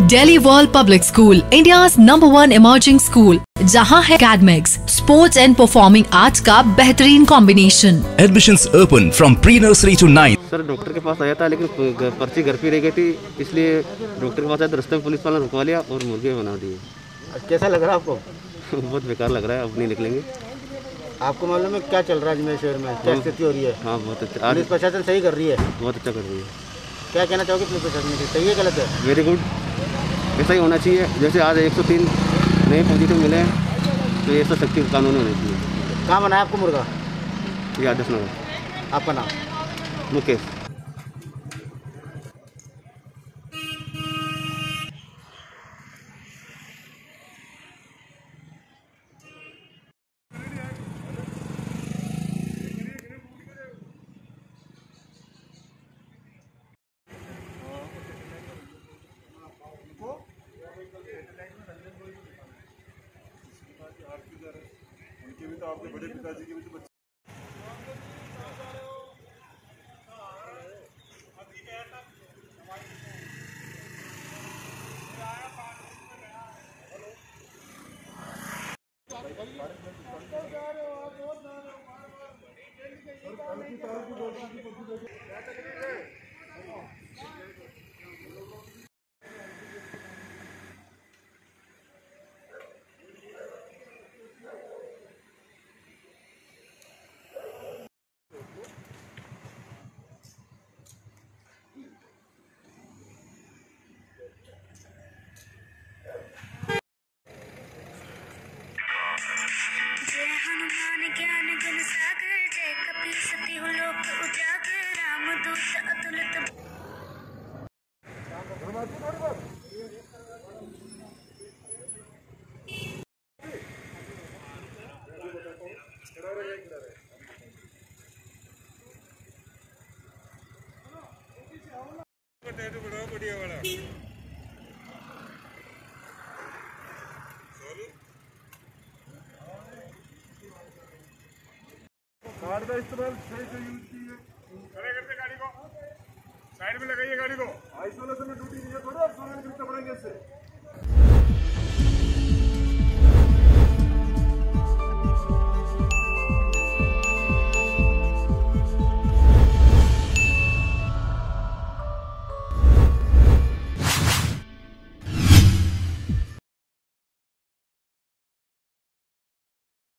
Delhi world public school, India's #1 emerging school, जहां है academics, sports and performing arts का बेहतरीन combination. Admissions open from pre-nursery to 9th. Sir doctor के पास आया था लेकिन पर्ची घर पे रह गई थी, इसलिए डॉक्टर के पास आया तो रास्ते में पुलिस वाला रुकवा लिया और मुर्गे बना दिए। कैसा लग रहा है आपको? बहुत बेकार लग रहा है, अब नहीं निकलेंगे। आपको मालूम है क्या चल रहा है अजमेर शहर में, क्या स्थिति हो रही है? हाँ बहुत अच्छा, आज पुलिस प्रशासन सही कर रही है, बहुत अच्छा कर रही है। क्या कहना चाहोगे पुलिस प्रशासन की, सही है गलत है? वेरी गुड, ऐसा ही होना चाहिए। जैसे आज 103 नए पॉजिटिव मिले हैं तो ये सब सख्ती कानून होना चाहिए। कहाँ बनाया आपको मुर्गा? ये आदर्श नगर। आपका नाम? मुकेश। उनके भी तो आपके बड़े पिताजी के भी तो बच्चे। बढ़िया वाला कार्ड का इस्तेमाल सही से यूज कीजिए। खड़े करते गाड़ी को, साइड में लगाइए गाड़ी को। आइसोलेशन में ड्यूटी नहीं है, थोड़ा आप सोने पड़ेंगे इससे।